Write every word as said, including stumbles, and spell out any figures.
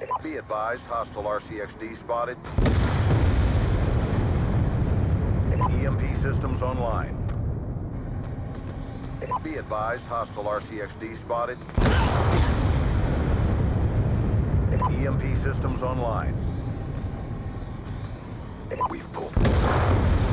Be advised, hostile R C X D spotted. E M P systems online. Be advised, hostile R C X D spotted. E M P systems online. We've pulled through.